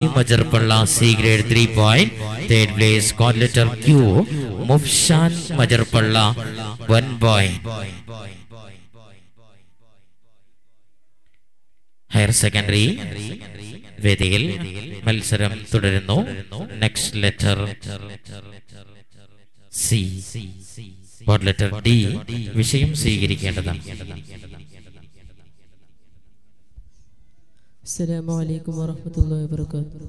Majarpalla C grade 3 point. Third place call letter Q. Mufshan Majarpalla 1 point. Higher secondary വേദിയിൽ മത്സരം തുടരുന്നു. Next letter C. Code letter D വിഷയം സ്വീകരിക്കേണ്ടതാണ്. അസ്സലാമു അലൈക്കും വറഹ്മത്തുള്ളാഹി വബറകാതുഹു.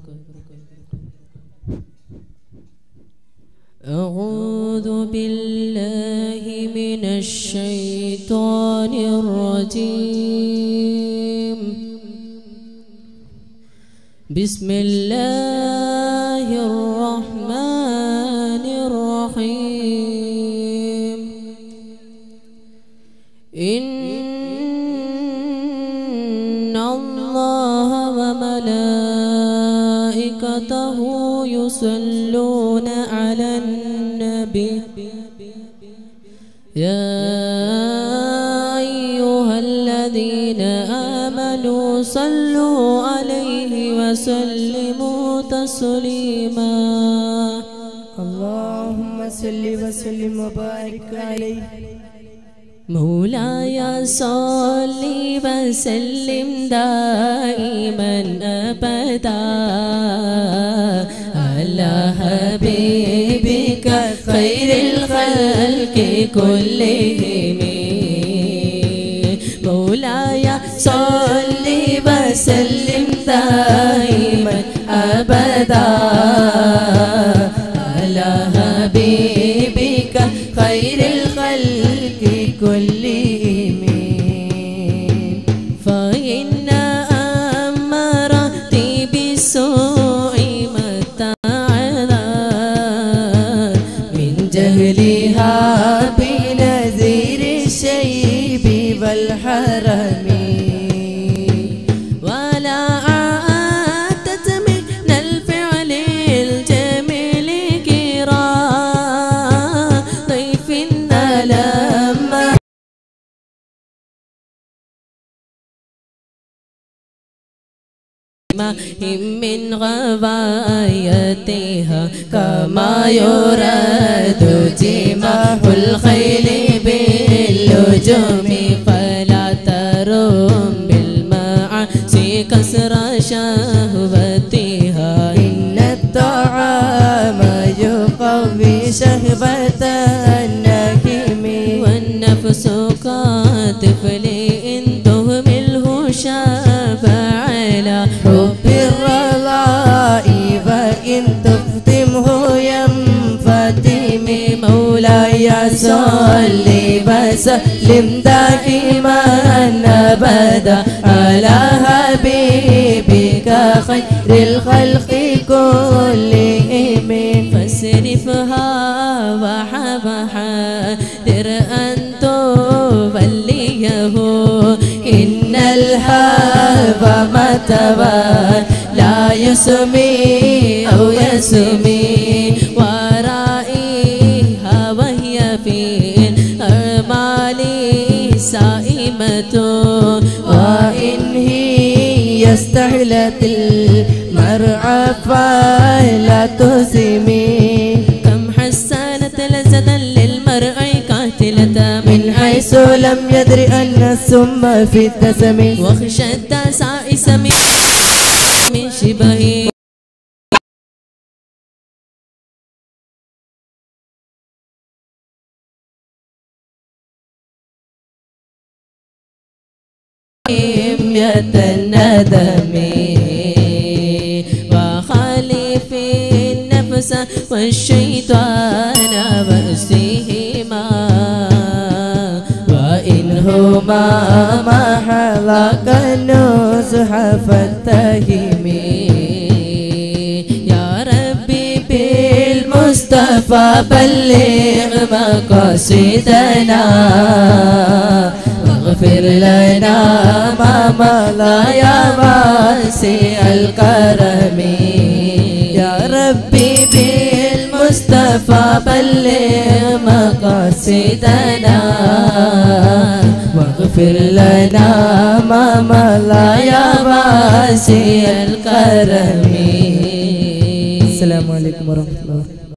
أعوذ بالله من الشيطان الرجيم. بسم الله الرحمن الرحيم. إن الله وملائكته يصلون على النبي يا أيها الذين آمنوا صلوا عليه وسلموا تسليما. اللهم صل وسلم وبارك عليه. مولاي صل وسلم دائما أبدا على حبيبك خير الخلق كلهم. مولاي صل وسلم دائما أبدا على حبيبك خير الخلق كلهم. فإن أمرتي بالسوء متعنا من جهلها بنذير الشيب والحرم. ولا عادت من الفعل الجميل كرام ضيف لما من غوايتها كما يراد جماح الخيل باللجوم. فلا تروم بالمعاصي كسر شهوتها. إن الطعام يقوي شهوة النهم. والنفس كطفل إن تهمله شاف على حب الرضاء وإن تفتمه ينفتم. مولاي صل وسلم دائما أبدا على حبيبك خير الخلق كلهم. فاصرفها وحاذر أن توليه. إن الهوى متوى لا يسمي أو يسمي. ورائها وهي في الأعمال سائمة. وإن هي استحلت المرعى فلا تسمي. كم حسنت لذة للمرء قاتلة من حيث لم يدر أن السم في الدسم. وخشى الدسائس من شبه الندم. وخالف النفس والشيطان وأسهما. وإنهما ما حلق النصح فاتهم. يا ربي بالمصطفى بلغ مقاصدنا. واغفر لنا ما مضى يا واسع الكرم. يا ربي بالمصطفى بلغ مقاصدنا. واغفر لنا ما مضى يا واسع الكرم. അസ്സലാമു അലൈക്കും വറഹ്മത്തുള്ളാഹി.